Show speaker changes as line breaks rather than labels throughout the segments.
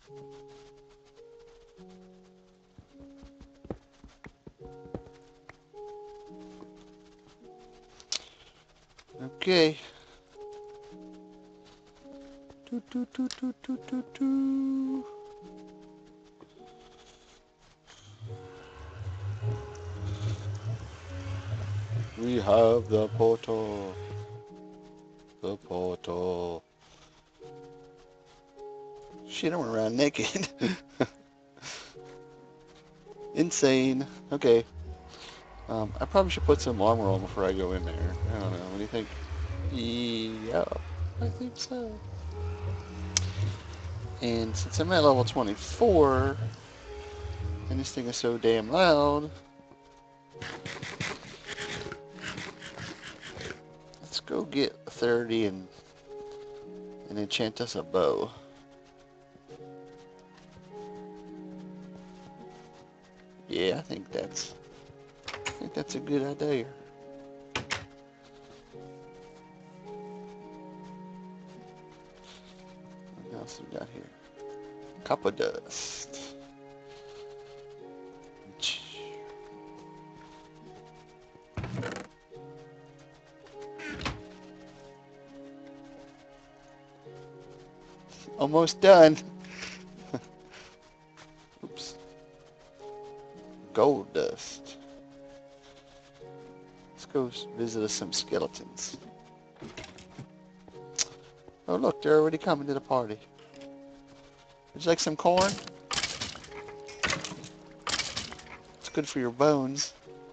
Okay. Do, do, do, do, do, do, do. We have the portal. The portal. Shit, I went around naked. Insane. Okay. I probably should put some armor on before I go in there. I don't know. What do you think? Yeah, I think so. And since I'm at level 24, and this thing is so damn loud, let's go get 30 and enchant us a bow. Yeah, I think that's a good idea. What else we got here? Copper dust. Almost done. Oops. Gold dust. Let's go visit some skeletons. Oh look, they're already coming to the party. Would you like some corn? It's good for your bones.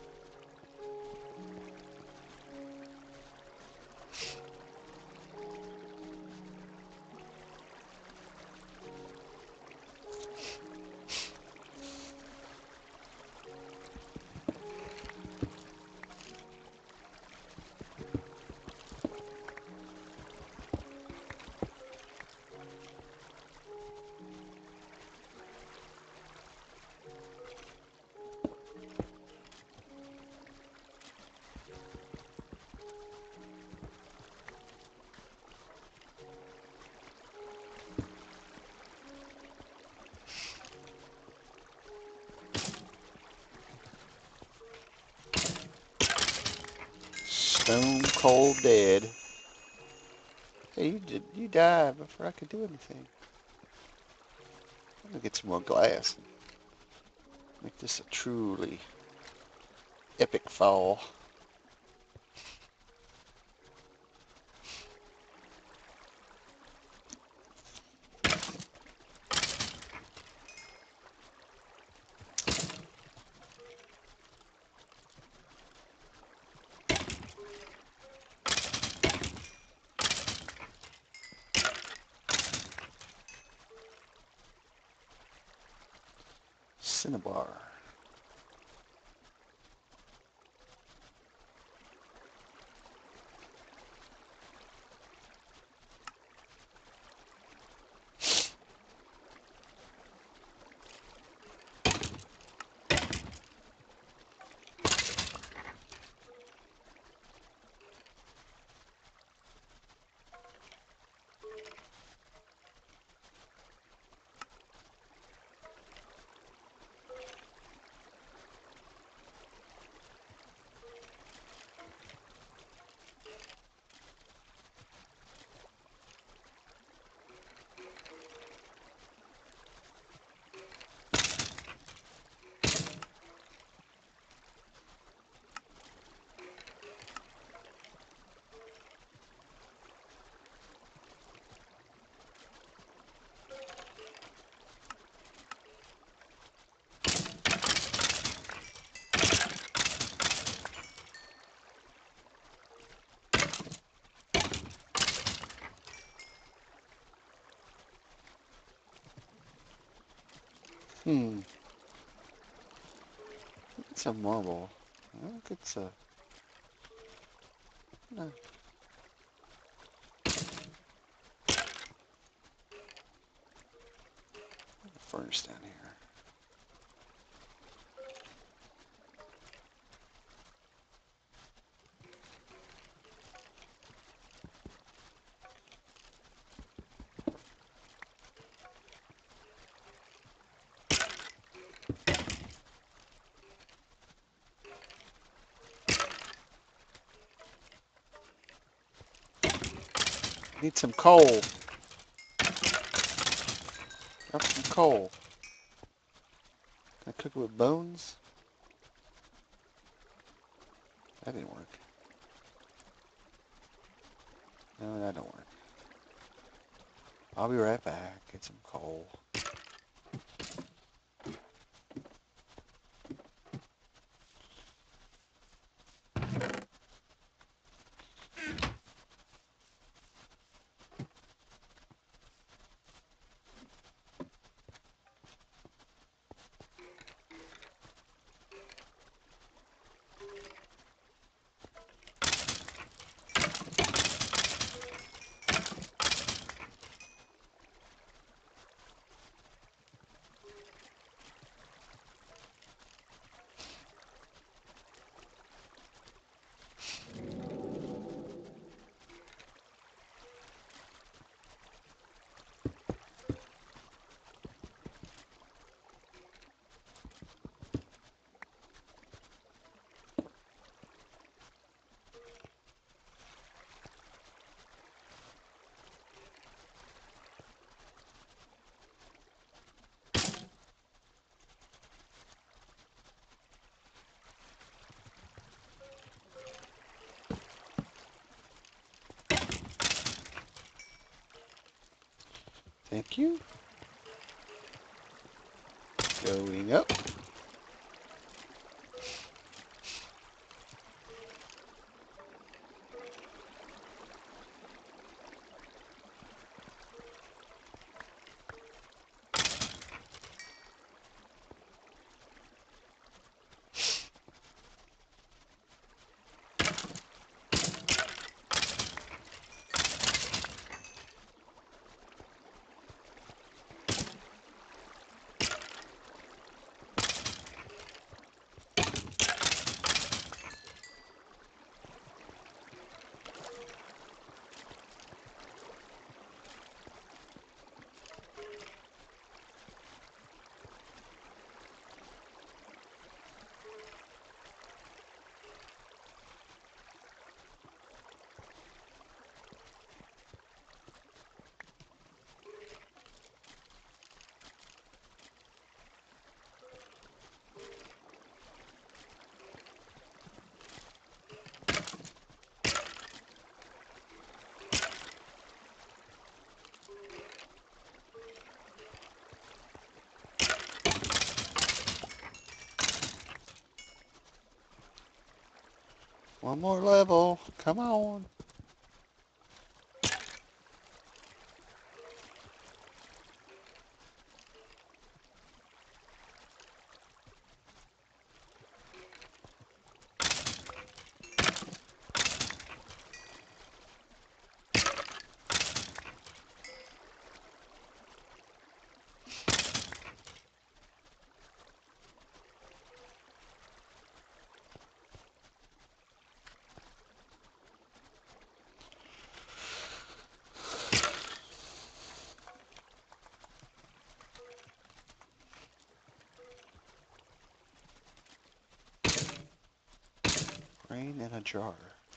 Stone cold dead. Hey, you died before I could do anything. I'm gonna get some more glass. Make this a truly epic fall. Cinnabar. It's a marble. I think it's a... No. Furnace down here. Need some coal. Drop some coal. Can I cook it with bones? That didn't work. No, that don't work. I'll be right back. Get some coal. Thank you. Going up. One more level. Come on. Rain in a jar.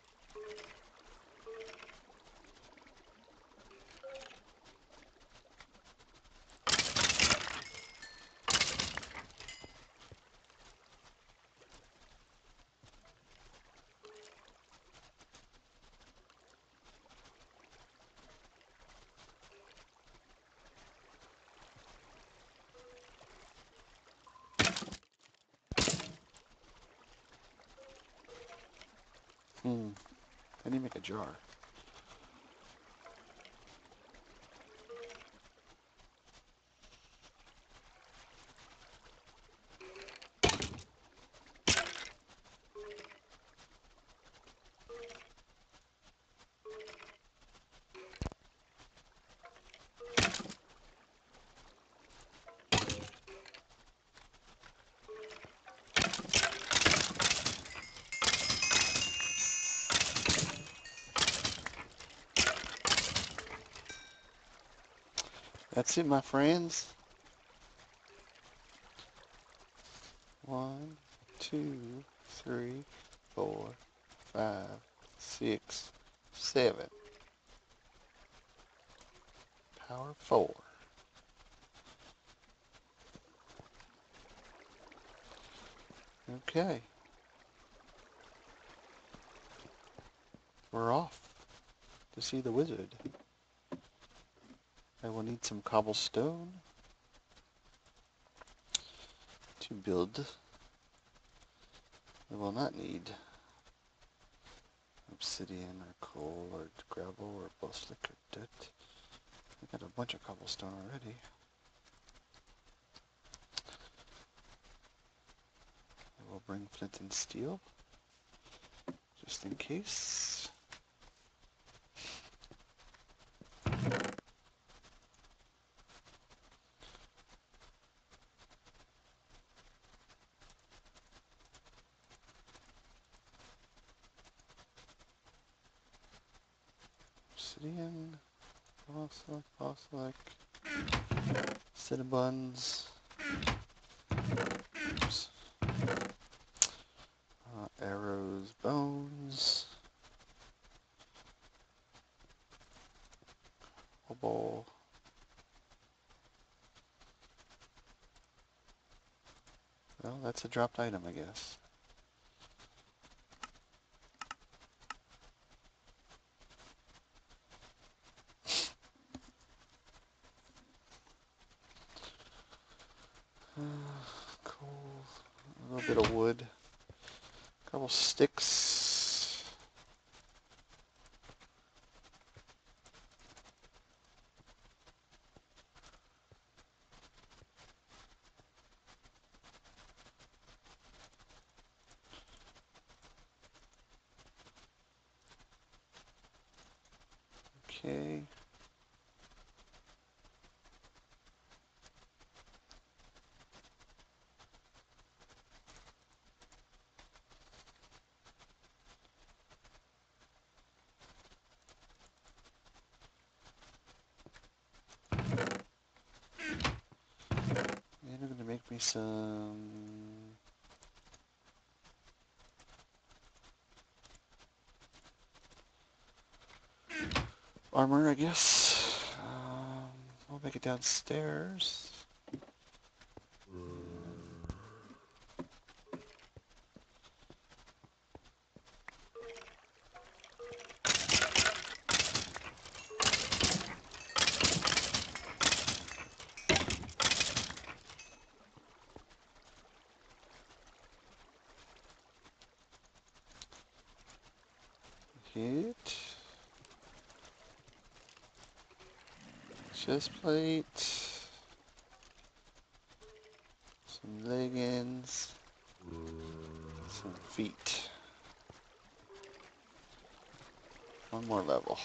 I need to make a jar. That's it, my friends. 1, 2, 3, 4, 5, 6, 7. Power 4. Okay. We're off to see the wizard. I will need some cobblestone to build. I will not need obsidian or coal or gravel or basalt or dirt. I got a bunch of cobblestone already. I will bring flint and steel just in case. Obsidian, basalt, cinnabuns, oops. Arrows, bones, cobble. Well, that's a dropped item, I guess. Coal, a little bit of wood, a couple sticks. Okay. And I'm gonna make me some armor, I guess. I'll make it downstairs. Hit. Chest plate. Some leggings. Some feet. One more level.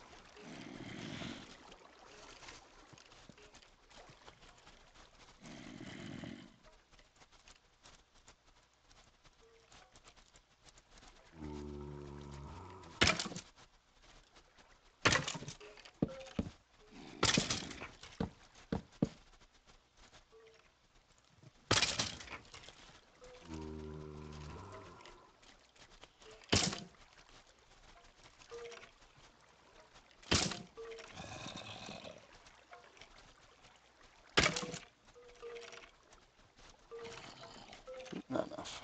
Not enough.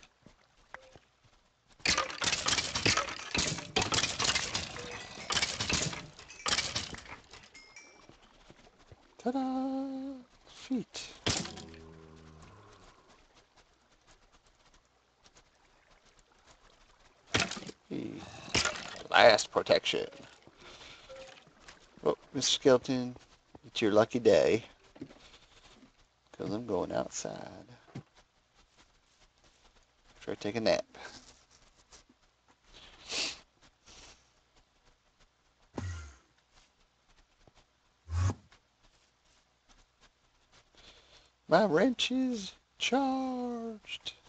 Ta-da! Feet. Hey. Blast protection. Oh, Mr. Skeleton, it's your lucky day. Because I'm going outside. Try to take a nap. My wrench is charged.